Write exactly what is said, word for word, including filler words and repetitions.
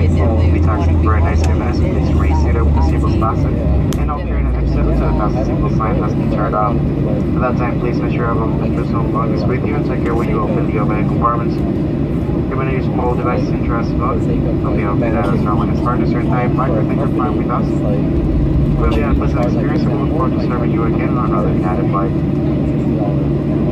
We'll be talking for a nice few minutes. Please remain seated with the seatbelts fastened. And all carrying an exit until the fasten seatbelt sign has been turned off. At that time, please make sure you have all personal belongings with you and take care when you open the overhead compartments. You're going to use mobile devices in transit mode. Don't be open that as well when it's hard to certain time. Park your finger fine with us. We'll be a pleasant experience and we look forward to serving you again on another United flight.